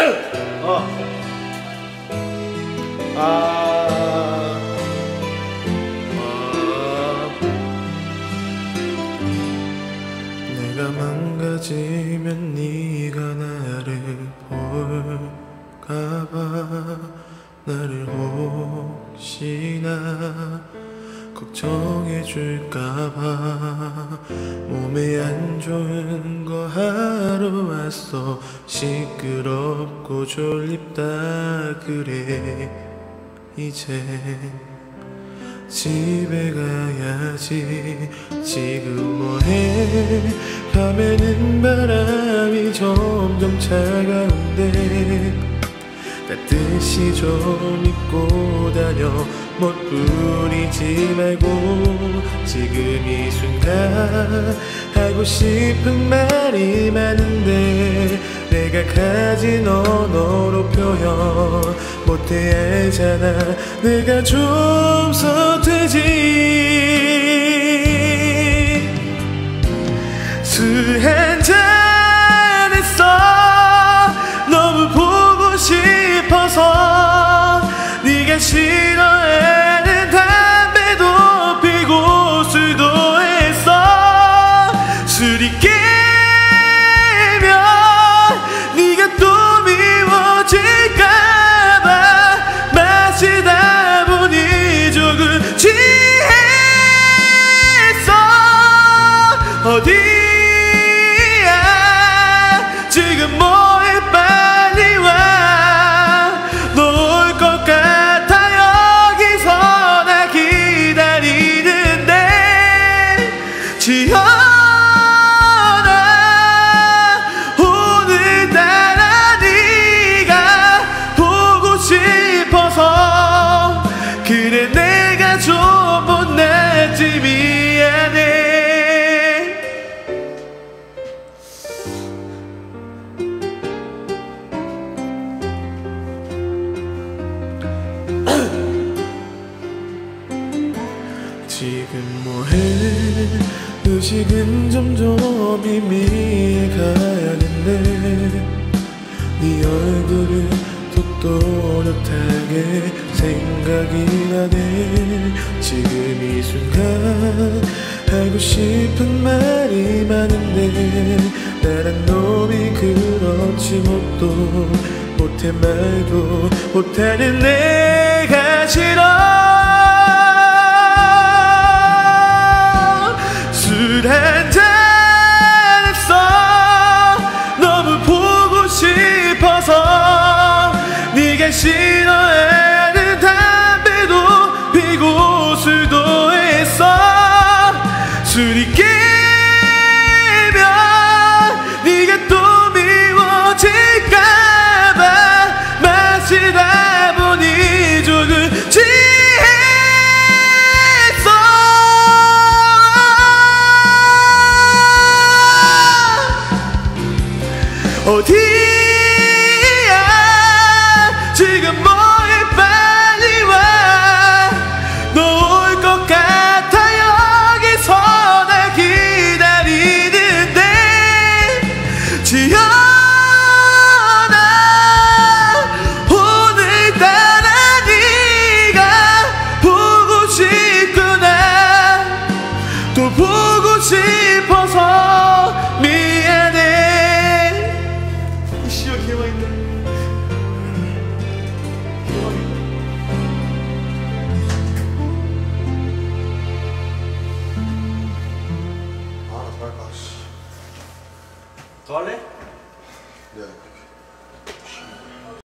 내가 망가지면 네가 나를 볼까봐 나를 혹시나 걱정해줄까봐 몸에 안 좋은 거 하러 왔어. 시끄럽고 졸립다 그래. 이제 집에 가야지. 지금 뭐해? 밤에는 바람이 점점 차가운데 따뜻이 좀 입고 다녀. 못 부리지 말고 지금 이 순간 하고 싶은 말이 많은데 내가 가진 언어로 표현 못해. 알잖아 내가 좀 서투지. 술 한잔 했어. 너무 보고 싶어서. 네가 싫어하는 담배도 피고 술도 했어. 술이 깨면 네가 또 미워질까봐 마시다 보니 조금 취했어. 어디야 지금 뭐해? 빨리 와. 지연아 오늘따라 네가 보고 싶어서. 그래 내가 좀 못났지. 미안해. 지금 뭐해? 의식은 점점 희미해가는데 네 얼굴은 또 또렷하게 생각이 나네. 지금 이 순간 하고 싶은 말이 많은데 나란 놈이 그렇지 못도 못해. 말도 못하는 내가 싫어. 술 한잔 했어. 너무 보고 싶어서. 네가 싫어하는 담배도 피고 술도 했어. 술이 깨면 네가 또 미워질까봐 마시다 보니 조금 어디야 지금 뭐해? 빨리 와. 너 올 것 같아. 여기서 나 기다리는데. 지연아 오늘따라 네가 보고 싶구나. 또 보고 싶어서. 미안해. 더 할래? 네.